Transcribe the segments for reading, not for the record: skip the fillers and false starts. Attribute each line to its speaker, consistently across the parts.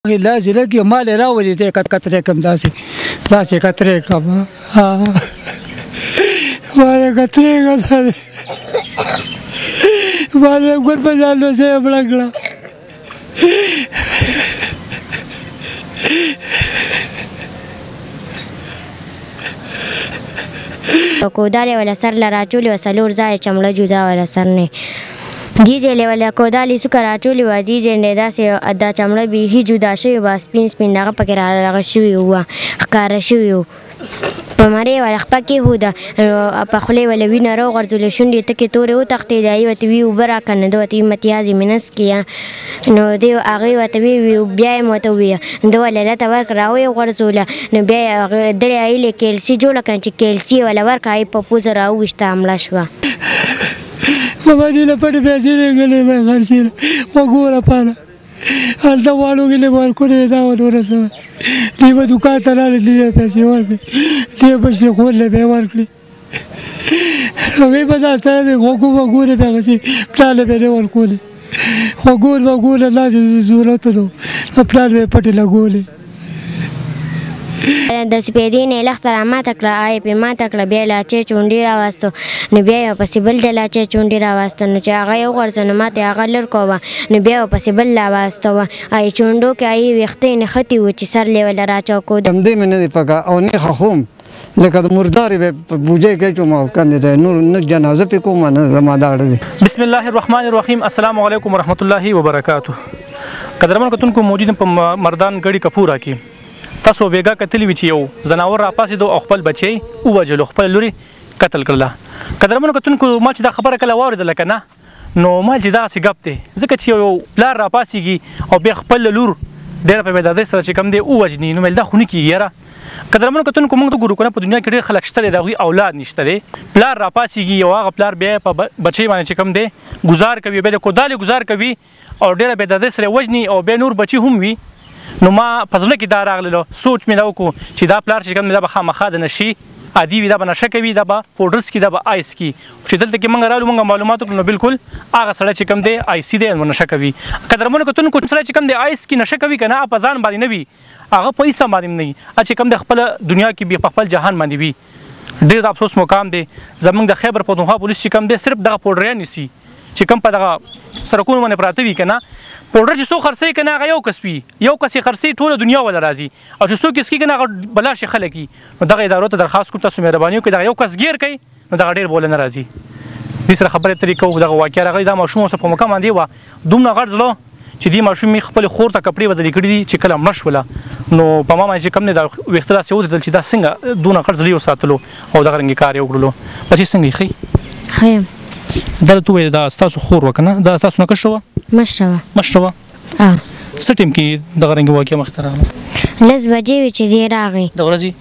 Speaker 1: لاس لګي مال راولې ته کترې کم داسې کترې کم مال کترې کم مال ګور په ځانو سه بلګلا
Speaker 2: کوداله ولا سر لرا چولي وسلور ځای چمړه جوړه ولا سر نه دیجه لیواله کودالی سکرا چولی و دیجه نه داسې ادا چمړه به هی جدا شوی با سپین سپین دغه پکې راغلی شوی و ښکاره شوی و په مرې ولا خپکې هوده په خولې ولا وینه راغورځولې شونډې تکې تورې وتښتېدې هغې ورته وي اوبه راکړه ده ورته وي متیازې مې نسکې نو دی هغې ورته وی بیا یې ورته وویه ده ولا لته ورکړه راویې غورځوله نو بیا یې دړې هیلې کیلسي جوړه کړه چې کیلسي یې ولا ورکړه هغې په پوزه راوویشته مړه شوه
Speaker 1: مبادی لپاره پیسې لګلې مې خرڅې وګوره پاله هلته واړو کې ورکړې دا ورسوه دی به دوکان ته راغلې دی پیسې ورکړې دی بچې خورلې به یې ورکړې هغې به دا سره مې وګورې بیا هغسې پلار به یې ورکولې وګوره داسې ضرورت نو پلار به یې پټې لګولې
Speaker 2: د سپېدې نه لښته راماته کړه آی پې ماته کړه بیا یې لاچې چونډې راواستو نو بیا یې ورپسې بل د لاچې چونډې راواستو نو چې هغه یې وغورځه نو ماته یې هغه لر کوه نو بیا یې ورپسې بل راواستوه ای چونډو کې هغې ویښته یې نښتي وو چې سر یې وله راچوکو
Speaker 3: همدې مې نه دی پکه او نه خښوم لکه د مردارې به په بوجۍ کې اچوم او کنې دی نور نه جنازه پې کوم نه زما دا اړه دی
Speaker 4: بسم الله الرحمن الرحیم السلام علیکم ورحمۃ الله وبرکاتہ قدرمن کتونکو موجود په مردان ګړي کپورا کې تاسو بیګا کتلی وی چې یو زناور راپاسېدو او خپل بچی ووجلو خپل لوري قتل کړله قدرمنو کتونکو ما چې دا خبره کله واورېدله که نه نو ما چې داسې ګپ دی ځکه چې یو پلار راپاسېږي او بیا خپل لور ډېره په بېدادۍ سره چې کوم دی ووجني نو مېل دا خو نه کېږي یاره قدرمنو کتونکو موږ وګورو که نه په دنیا کې ډېر خلک شته دی د هغوی اولاد نشته دی پلار راپاسېږي یو هغه پلار بیا په بچی باندې چې کوم دی ګزار کوي بیا د کودالې ګزار کوي او ډېره بېدادۍ سره وجني او بیا نور بچي هم وي نو ما په زړه کې دا راغللو سوچ مې دا وکړو چې دا پلار چې کوم دی دا به خامخا د نشي عادي وي دا به نشه کوي دا به پوډرس کي دا به آیس کي چې دلته کې موږ رالو موږ معلومات وکړو نو بالکل هغه سړی چې کوم دی آیسي دی نو نشه کوي قدرمنو کتونکو سړی چې کوم دی آیس کي نشه کوي که نه په ځان باندې نه وي هغه په هېڅ باندې نه وي چې کوم دی خپله دنیا کې په خپل جهان باندې وي ډېر د افسوس مقام دی زموږ د خیبر پښتونخوا پولیس چې کوم دی صرف دغه پوډریان نیسي چې کوم په دغه سړکونو باندې پراته وي که نه پوډر چې څوک خرڅوي که نه هغه یو کس وي یو کس یې خرڅوي ټوله دنیا وله راځي او چې څوک یې څکي که نه هغه بلا شي خلک وي نو دغه ادارو ته درخواست کوم تاسو مهرباني وکړئ دغه یو کس ګیر کوي نو دغه ډېر بوله نه راځي دې سره خبرې اترې کوو دغه واقعه راغلې دا ماشوم اوسه په موقع باندې وه دومره غټ زړه چې دې ماشوم مې خپلې خور ته کپړې بدلې کړي دي چې کله مړه شوله نو په ما باندې چې کوم دی دا ویښته داسې ولیدل چې دا څنګه دونه غټ زړه یې وساتلو او دغه رنګې کار یې وکړلو بچې څنګه یې ښه
Speaker 2: یم
Speaker 4: دا ته وویل دا ستاسو خور وه که نه دا ستاسو نه کشره وه
Speaker 2: مشره وه
Speaker 4: څه ټیم کې دغه رنګې واقعه مخې ته راغله
Speaker 2: 10 بجې وې چې دی راغی
Speaker 4: د ورځې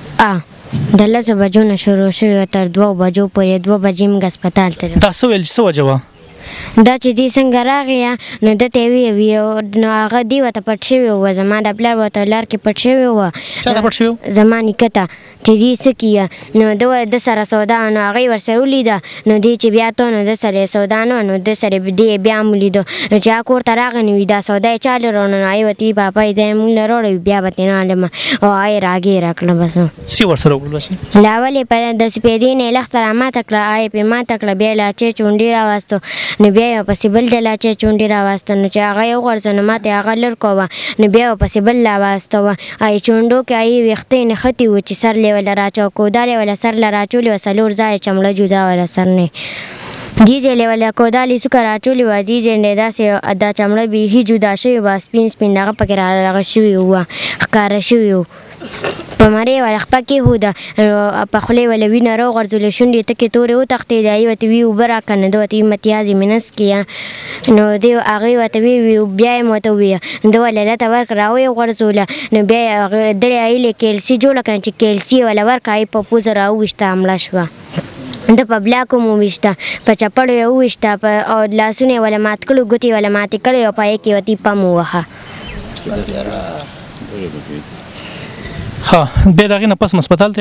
Speaker 2: د 10 بجو نه شروع شوې وه تر 2 بجو پورې 2 بجې موږ هسپتال ته
Speaker 4: دا څه ویل څه وجه وه
Speaker 2: دا چې دی څنګه راغی نو ده ته یې نو هغه دی ورته پټ شوی وه زما د پلار ورته لار کې پټ شوی وه زما نیکه ته چې دی څه کیه نو ده سره سودا نو هغې ورسره ولیده نو دی چې بیا ته نو ده سره یې سودا نه نو ده سره دی بیا هم ولیدو نو چې هغه کور ته راغی نو دا سودا یې چا لرو نو هغې ورته وي پاپا دا یې مونږ له راوړی بیا به ترې نالم او هغه یې راګیره کړه بس
Speaker 4: څه ورسره وکړل بس
Speaker 2: لاول یې د سپېدې نه یې لښته راماته کړه هغه یې پې ماته کړه بیا یې لاچې چونډې راواستو نو بیا یې ورپسې بل د لاچې چونډې راواستو نو چې هغه یې وغورځه نو ماته یې هغه لر کوه نو بیا یې ورپسې بل راواستوه هغې چونډو کې هغې ویښته یې نښتي وو چې سر یې وله راچوکودالې وله سر له راچولې وه څلور ځایه چمړه جدا وله سر نه دیجه لیواله کودالې څوکه راچولې وه دیجه نه داسې دا چمړه بیخي جدا شوې وه سپین سپین دغه پکې راغه شوي وه ښکاره شوي وو په مرې وله خپکې هوده په خولې وله وینه راغورځولې شونډې تکې تورې وتښتېدې هغې ورته وي اوبه راکړه نو ده ورته وي متیازې مې نسکې نو دی هغې ورته وی بیا یې ورته وویه ده وله لته ورکړه راویې غورځوله نو بیا یې دړې هیلې کیلسي جوړه کړه چې کیلسي یې وله ورکړه هغې په پوزه راوویشته مړه شوه ده په بلاکو مو ویشته په چپړو یې وویشته او لاسونه یې وله مات کړو ګوتې یې وله ماتې کړې او په هغې کې ورته پم ووهه
Speaker 4: ها بیا د هغې نه پس هسپتال ته یې وړه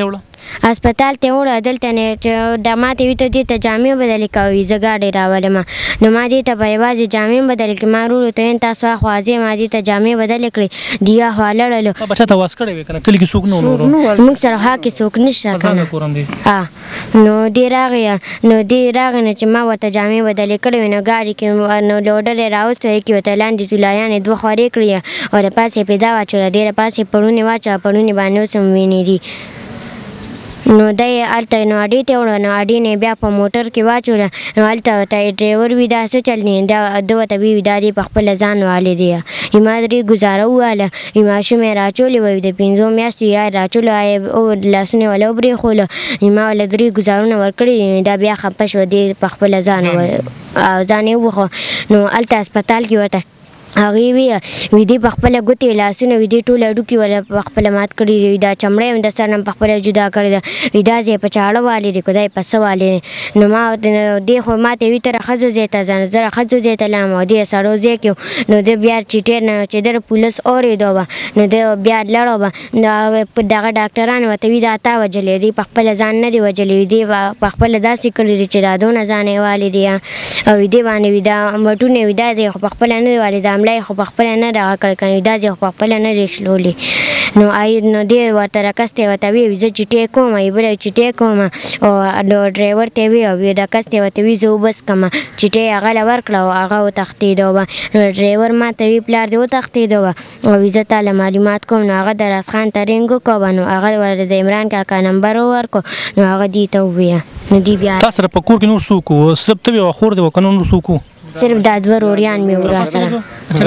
Speaker 2: هسپتال ته وړه دلته نه چې د ماته وي ته دې ته جامې بدلې کوي زه ګاډی راولم نو ما دې ته به یوازې جامې بدلې کړې ما وروڼو ته ویم تاسو اخوا ځئ ما دې ته جامې بدلې کړې دې اخوا لړلو
Speaker 4: بچا ته واس کړی وې که نه کلي کې څوک نه و
Speaker 2: موږ سره خوا کې څوک نشته که نه نو دې راغی نو نه چې ما ورته جامې بدلې کړې وې نو ګاډي کې نو لوډر یې راوستی کې ورته لاندې زولايانې دوه خورې کړې او د پاسې یې پیدا واچوله دې د پاسې پړونې واچوه پړونې باندې اوس هم وینې دي نو دی هلته نو اډې ته وړه نو اډې نه بیا په موټر کې واچوله نو هلته ورته ډرایور وي دا څه چل نه ده ورته وي دا دې په خپله ځان والې دی ما درې ګزاره وواله ماشوم یې راچولې وی د 5 میاشتو یا راچولو لاسونه یې وله وبرېښوله ما وله 3 ګزارونه ورکړي دا بیا خفه شوه دې په خپله ځان یې ووښه نو هلته هسپتال کې ورته هغې وي دې په خپله ګوتې لاسونه وي دې ټول هډوکي وله په خپله مات کړي دي دا چمړی هم د سر نه په خپله جدا کړې ده دا ځای په چاړه والې دی که دا یې په څه والې نو ما دې خو ما ته وي ته ښځو ځای ته ځه نو زه ښځو ځای ته لاړم او دې سړو ځای کې نو د بیا چیټې نه چې د پولیس اورېدو به نو د بیا لړو به نو دغه ډاکټران ورته وي دا تا وجلې دي په خپله ځان نه دي وجلې دي په خپله داسې کړي دي چې دا دونه ځان یې والې دي او دې باندې وي دا مټونه وي دا ځای خو په خپله نه دي والې دا ملا خو په خپله نه دغه کړی که دا ځای خو په خپله نه دی شلولې نو دې ورته راکستې ورته وي زه چیټې کوم بله چیټې کوم او ډرایور ته وي او راکستې ورته وي زه وبس کړم چیټې هغه له ورکړه او هغه وتښتېدو به نو ډرایور ما ته وي پلار دې وتښتېدو به او زه تاله معلومات کوم نو هغه د راز خان ته رینګ وکړو نو هغه ورته د عمران کاکا نمبر وورکړو نو هغه دې ته وویه نو دې بیا
Speaker 4: تا سره په کور کې نور څوک و صرف ته وې او خور دې وه که نور څوک و
Speaker 2: صرف دا دوه روریان مې و را سره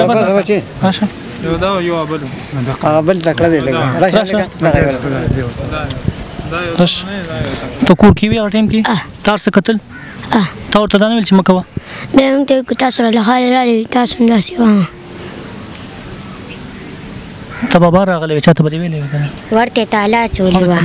Speaker 3: هغه بل تکړه دی لږ
Speaker 4: ته کور کې وې هغه ټایم کې تا څه کتل تا ورته دا نه ویل چې مه کوه
Speaker 2: بیا موږ ته تاسو را له خالې راغلې تاسو هم داسې وه
Speaker 4: ته بابا راغلی وې چا ته به دې ویلې وې که نه
Speaker 2: ورته تالا اچولې وه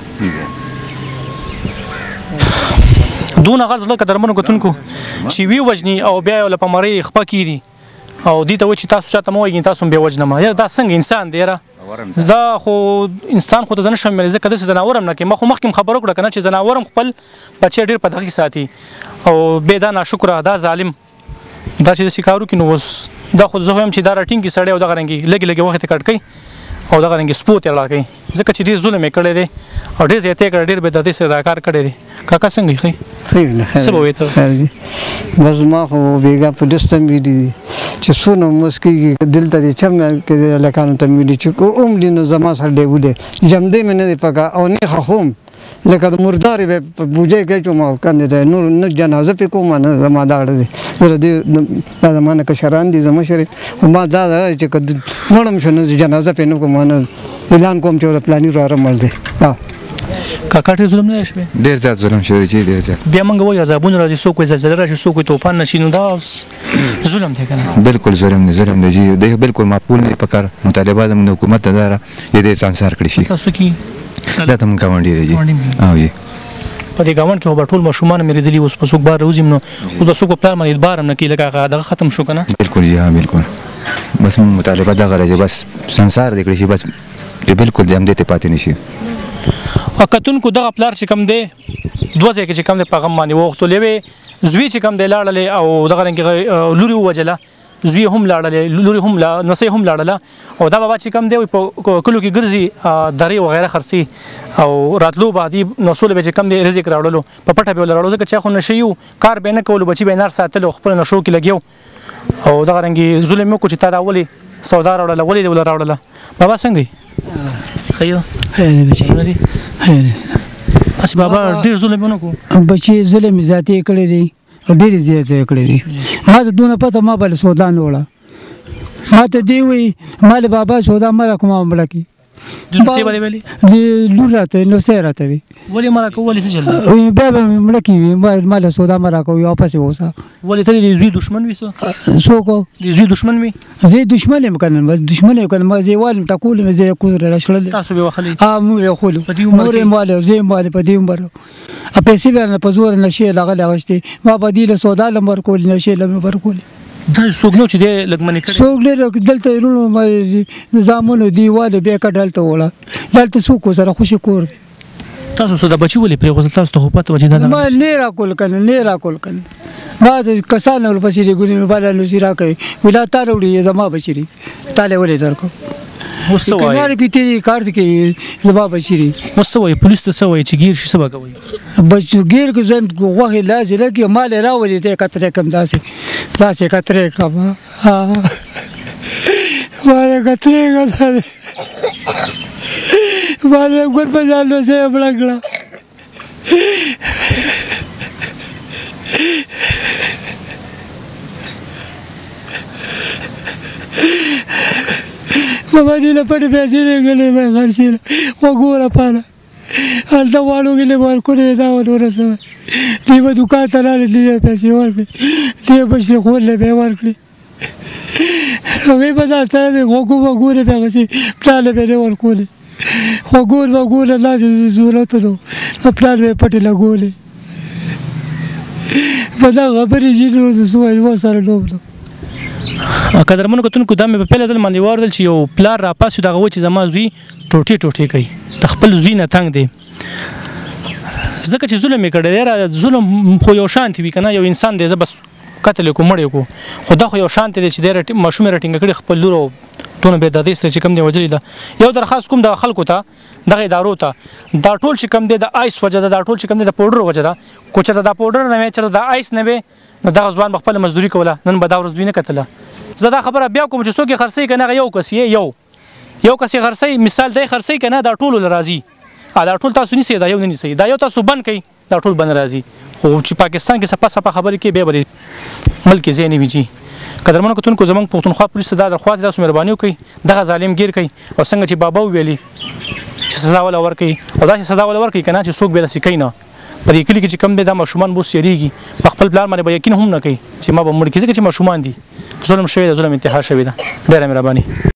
Speaker 4: دونه غرض لکه درمنو کتونکو چې وی وجني او بیا یې له په مرۍ خپه کېږي او دې ته وایي چې تاسو چاته مه وایي تاسو هم بیا وجنم یاره دا څنګه انسان دی یاره زه خو انسان خو ته زه نشم ویلی ځکه داسې ځناور هم نه کوي ما خو مخکې خبره وکړه که نه چې ځناور هم خپل بچی ډېر په دغه کې ساتي او بې دا ناشکره دا ظالم دا چې داسې کار وکړي نو اوس دا خو زه وایم چې دا راټینګي سړی او دغه رنګې لږې لږې وخت یې کټ کوي او دغه رنګې سپو ته راکوي ځکه چې ډېر ظلم یې کړی دی او ډېر زیات یې کړی ډېر بې دردۍ سره دا کار کړی دی کاکا څنګه یې ښه څه به وایې ته
Speaker 3: بس ما خو بېګا په ډسته میډي دي چې څونه مسکېږي دلته دې چم کې هلکانو ته میډي چې عمري نو زما سره ډېګو دی جمدی مې نه دی پکه او نه خښوم لکه د مردارې به په بوجۍ کې اچوم او کندې ته نور نه جنازه پې کوم نه زما دا اړه دی دا زما نه کشران دي زما مشر ما دا چې که مړم شو نه جنازه پې نه کوم نه اعلان کوم چې پلاني وراره مړ دی
Speaker 4: کاکا ډېر ظلم نه شوی
Speaker 5: ډېر زیات ظلم شوی چې ډېر زیات
Speaker 4: بیا موږ وایو عذابونه راځي څوک وایي زلزله راشي څوک وایي طوفان نه شي نو دا ظلم دی که نه
Speaker 5: بالکل ظلم دی چې دی بالکل معقول نه پکار مطالبه زموږ د حکومت ته دا ده چې دې سانسار کړي شي
Speaker 4: تاسو کې
Speaker 5: دا ته موږ ګاونډي دی او جی
Speaker 4: په دې ګاونډ کې خو به ټول ماشومان مې لیدلي اوس په څوک بار راوځي نو خو د څوک په پلار باندې اعتبار هم نه کوي لکه هغه دغه ختم شو که نه
Speaker 5: بالکل جی ها بالکل بس موږ مطالبه دغه راځي بس سانسار دې کړي شي بس بالکل دې همدې ته پاتې نه شي
Speaker 4: کتونکو دغه پلار چې کوم دی دوه ځای کې چې کوم دی په غم باندې ووختلې وې زوی چې کوم دی لاړلې او دغه رنګې لورې ووجله زوی هم لاړلې لورې هم نسۍ هم لاړله او دا بابا چې کوم دی په کلو کې ګرځي درې وغیره خرڅي او راتلو به دې نسو له به چې کوم دی رزق راوړلو په پټه به راوړلو ځکه چې خو نشه یو کار به نه کولو بچي به نار ساتلو خپل نشو کې لګیو او دغه رنګې ظلم وکړو چې تا راولې سودا راوړله ولې دې راوړله بابا څنګه خیو اسی بابا ډیر ظلم نه کو
Speaker 1: بچي ظلم ذاتي کړی دی ډیر زیات کړی دی ما ته دونه پته ما بل سودا نه وړه ما ته دی وی مال بابا سودا مړه کوم مړه کی
Speaker 4: د نو سی باندې ویلي
Speaker 1: د لور راته نو سه راته وی
Speaker 4: ولې مړه کو ولې څه چل
Speaker 1: بیا به مړه کی مال سودا مړه کو یو پسې وسه
Speaker 4: ولې ته دې زوی دشمن وې
Speaker 1: سو کو
Speaker 4: دې زوی دشمن وې
Speaker 1: زه دشمن یم کنه بس دشمن یم کنه ما زه والم ټکول مې زه کو راشل
Speaker 4: تاسو به وخلې
Speaker 1: مو یو خلو نور مال زه مال په دې عمر ا پیسې به په زور نشي لغه لغشتي ما بدیله سودا لمر کول نشي لمر کول
Speaker 4: دا څوک نو چې دې لګمنې کړي
Speaker 1: څوک لري دلته رونو نظامونو دیواله بیا کډالته وړه دلته څوک سره خوشي کور
Speaker 4: تاسو څه د بچي ولې پرېغوځل تاسو ته خو پته وه چې دا
Speaker 1: ما نه راکول کنه نه راکول کنه ما د کسان ورپسې ګونې مې بالا نوزي راکوي ولا تا راوړي زما بچی تاله ولې درکو
Speaker 4: اوس څه وایي
Speaker 1: کنارې پیتې کار دي کوي زما بچی
Speaker 4: اوس څه وایي پولیس ته څه وایي چې ګیر شي څه به کوئ
Speaker 1: بچو ګیر کې زم غوښې لازې لګي مال راولې ته کترې کم داسې کترې کم مال کترې کم مال ګور په ځان نو سه بلګلا بابا دې له پټې پیسې لګلې مې خرڅېله وګوره پاله هلته واړو کې له ورکړې دا ورسوه دې به دوکان ته لاړې دې پیسې ورکړې دې بچې خور له به ورکړې هغې به دا سره مې وګورې بیا هغسې پلار له به نه ورکولې وګوره داسې ضرورت نو د پلار مې پټې لګولې په دا خبرې چې نو زه سوای ورسره لوب نو
Speaker 4: قدرمنو کتونکو دا مې په پیل ځل باندې واردل چې یو پلار راپاسي دغه و چې زما زوی ټوټې کوي د خپل زوی نه تنګ دی ځکه چې ظلم یې کړی دی ظلم خو یو شانتي وي که نه یو انسان دی زه بس قتل یې کړو مړ یې کړو خو دا خو یو شانتي دی چې دی ماشوم یې راټینګه کړي خپل لور او دونه بېدادۍ سره چې کوم دی وجلې ده یو درخواست کوم دغه خلکو ته دغه ادارو ته دا ټول چې کوم دی د آیس وجه ده دا ټول چې کوم دی د پوډر وجه ده کو چېرته دا پوډر نه وی چېرته د آیس نه وی نو دغه ځوان به خپله مزدوري کوله نن به دا ورځ دوی نه کتله زه دا خبره بیا کوم چې څوک یې خرڅوي که نه هغه یو کس یو کس یې خرڅوي مثال دی خرڅوي که نه دا ټولو له راځي دا ټول تاسو نیسئ دا یو نه نیسئ دا یو تاسو بند کوئ دا ټول بند راځي خو چې پاکستان کې سپه خبرې کوي بیا به ملک ځای نه وي جي قدرمنو کتونکو زموږ پښتونخوا پولیس ته دا درخواست تاسو مهرباني وکړئ دغه ظالم ګیر کوي او څنګه چې بابا وویلي چې سزا ولا ورکوي او داسې سزا ولا ورکوي که نه چې څوک بې لاسي کوي نه په دې کلي کې چې کوم دی دا ماشومان بوس یېرېږي په خپل پلار باندې به یقین هم نه کوي چې ما به مړ کړي ځکه چې ماشومان دي ظلم شوی دی ظلم انتها شوی ده ډېره مهرباني